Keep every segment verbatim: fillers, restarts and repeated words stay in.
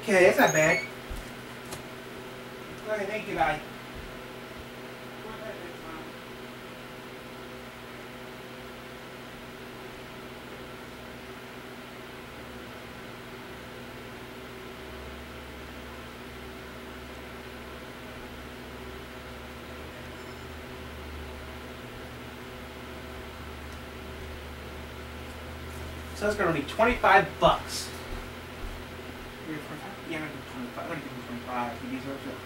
Okay, that's not bad. Okay, thank you, guy. So that's gonna be twenty-five bucks. Yeah, I'm gonna do twenty-five. I'm gonna give him twenty-five. He deserves it.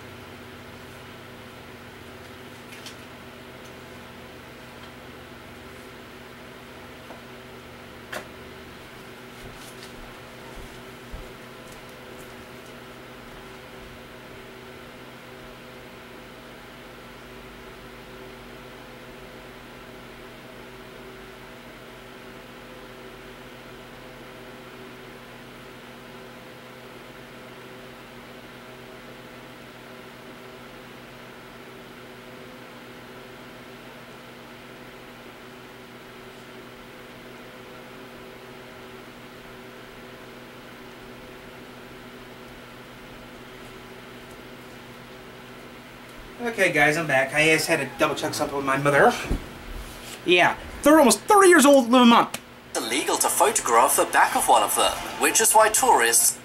Okay, guys, I'm back. I just had to double check something with my mother. Yeah, they're almost thirty years old, live a month. Illegal to photograph the back of one of them, which is why tourists